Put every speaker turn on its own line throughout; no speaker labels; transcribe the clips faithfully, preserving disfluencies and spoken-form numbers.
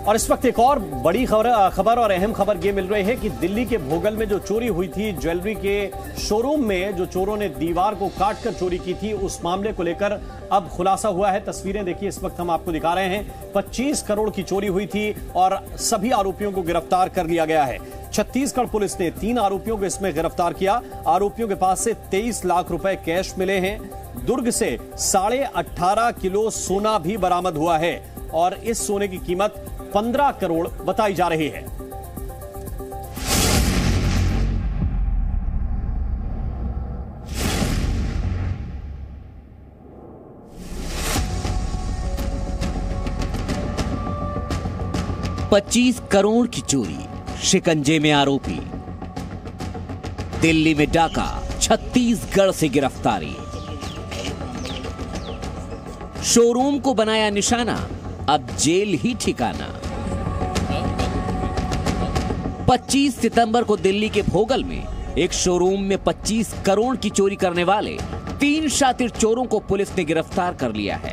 और इस वक्त एक और बड़ी खबर खबर और अहम खबर ये मिल रही है कि दिल्ली के भोगल में जो चोरी हुई थी, ज्वेलरी के शोरूम में जो चोरों ने दीवार को काटकर चोरी की थी, उस मामले को लेकर अब खुलासा हुआ है। तस्वीरें देखिए, इस वक्त हम आपको दिखा रहे हैं। पच्चीस करोड़ की चोरी हुई थी और सभी आरोपियों को गिरफ्तार कर लिया गया है। छत्तीसगढ़ पुलिस ने तीन आरोपियों को इसमें गिरफ्तार किया। आरोपियों के पास से तेईस लाख रुपए कैश मिले हैं। दुर्ग से साढ़े अठारह किलो सोना भी बरामद हुआ है और इस सोने की कीमत पंद्रह करोड़ बताई जा रही है।
पच्चीस करोड़ की चोरी, शिकंजे में आरोपी। दिल्ली में डाका, छत्तीसगढ़ से गिरफ्तारी। शोरूम को बनाया निशाना, अब जेल ही ठिकाना। पच्चीस सितंबर को दिल्ली के भोगल में एक शोरूम में पच्चीस करोड़ की चोरी करने वाले तीन शातिर चोरों को पुलिस ने गिरफ्तार कर लिया है।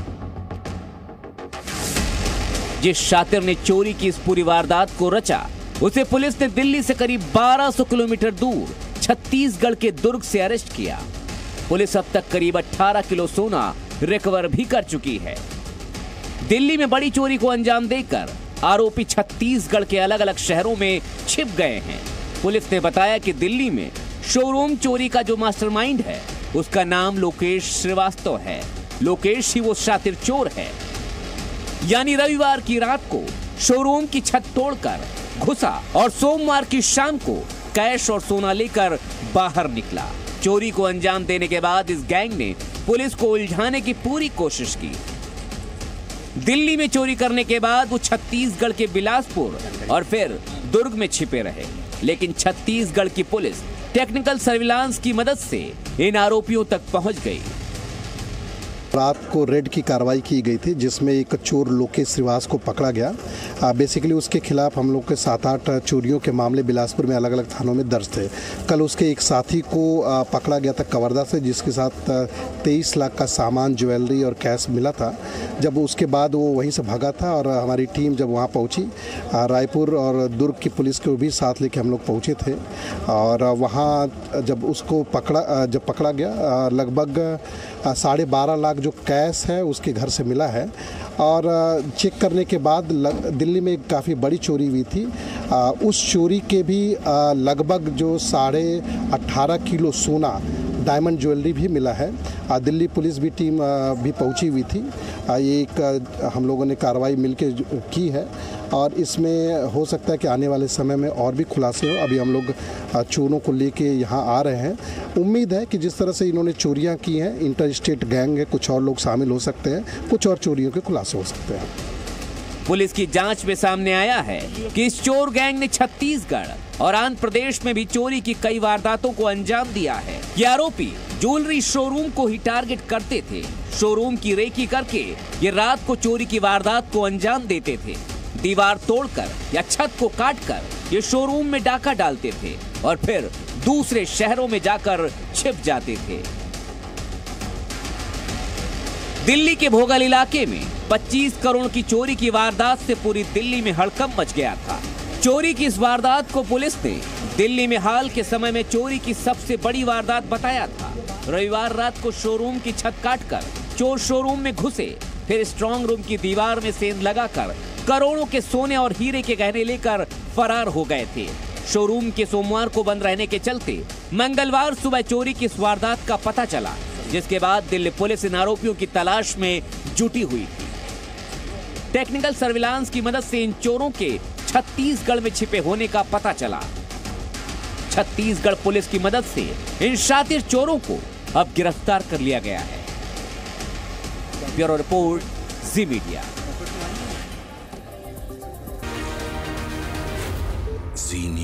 जिस शातिर ने चोरी की इस पूरी वारदात को रचा, उसे पुलिस ने दिल्ली से करीब बारह सौ किलोमीटर दूर छत्तीसगढ़ के दुर्ग से अरेस्ट किया। पुलिस अब तक करीब अठारह किलो सोना रिकवर भी कर चुकी है। दिल्ली में बड़ी चोरी को अंजाम देकर आरोपी छत्तीसगढ़ के अलग अलग शहरों में छिप गए हैं। पुलिस ने बताया कि दिल्ली में शोरूम चोरी का जो मास्टरमाइंड है, उसका नाम लोकेश श्रीवास्तव है। लोकेश ही वो शातिर चोर है। यानी रविवार की रात को शोरूम की छत तोड़कर घुसा और सोमवार की शाम को कैश और सोना लेकर बाहर निकला। चोरी को अंजाम देने के बाद इस गैंग ने पुलिस को उलझाने की पूरी कोशिश की। दिल्ली में चोरी करने के बाद वो छत्तीसगढ़ के बिलासपुर और फिर दुर्ग में छिपे रहे, लेकिन छत्तीसगढ़ की पुलिस टेक्निकल सर्विलांस की मदद से इन आरोपियों तक पहुंच गई।
रात को रेड की कार्रवाई की गई थी, जिसमें एक चोर लोकेश श्रीवास को पकड़ा गया। बेसिकली उसके खिलाफ हम लोग के सात आठ चोरियों के मामले बिलासपुर में अलग अलग थानों में दर्ज थे। कल उसके एक साथी को आ, पकड़ा गया था कवर्धा से, जिसके साथ तेईस लाख का सामान, ज्वेलरी और कैश मिला था। जब उसके बाद वो वहीं से भागा था और हमारी टीम जब वहाँ पहुँची, रायपुर और दुर्ग की पुलिस को भी साथ लेके हम लोग पहुँचे थे। और वहाँ जब उसको पकड़ा जब पकड़ा गया, लगभग साढ़े बारह लाख जो कैश है उसके घर से मिला है। और चेक करने के बाद दिल्ली में काफ़ी बड़ी चोरी हुई थी। उस चोरी के भी लगभग जो साढ़े अट्ठारह किलो सोना, डायमंड ज्वेलरी भी मिला है। दिल्ली पुलिस भी टीम भी पहुंची हुई थी। ये एक हम लोगों ने कार्रवाई मिलके की है और इसमें हो सकता है कि आने वाले समय में और भी खुलासे हो। अभी हम लोग चोरों को लेके यहाँ आ रहे हैं। उम्मीद है कि जिस तरह से इन्होंने चोरियाँ की हैं, इंटर स्टेट गैंग है, कुछ और लोग शामिल हो सकते हैं, कुछ और चोरियों के खुलासे हो सकते हैं।
पुलिस की जांच में सामने आया है कि इस चोर गैंग ने छत्तीसगढ़ और आंध्र प्रदेश में भी चोरी की कई वारदातों को अंजाम दिया है। ये आरोपी ज्वेलरी शोरूम को ही टारगेट करते थे। शोरूम की रेकी करके ये रात को चोरी की वारदात को अंजाम देते थे। दीवार तोड़कर या छत को काटकर ये शोरूम में डाका डालते थे और फिर दूसरे शहरों में जाकर छिप जाते थे। दिल्ली के भोगल इलाके में पच्चीस करोड़ की चोरी की वारदात से पूरी दिल्ली में हड़कंप मच गया था। चोरी की इस वारदात को पुलिस ने दिल्ली में हाल के समय में चोरी की सबसे बड़ी वारदात बताया था। रविवार रात को शोरूम की छत काटकर चोर शोरूम में घुसे, फिर स्ट्रांग रूम की दीवार में सेंध लगाकर करोड़ों के सोने और हीरे के गहने लेकर फरार हो गए थे। शोरूम के सोमवार को बंद रहने के चलते मंगलवार सुबह चोरी की इस वारदात का पता चला, जिसके बाद दिल्ली पुलिस इन आरोपियों की तलाश में जुटी हुई थी। टेक्निकल सर्विलांस की मदद से इन चोरों के छत्तीसगढ़ में छिपे होने का पता चला। छत्तीसगढ़ पुलिस की मदद से इन शातिर चोरों को अब गिरफ्तार कर लिया गया है। Bureau report, Zee media.
जी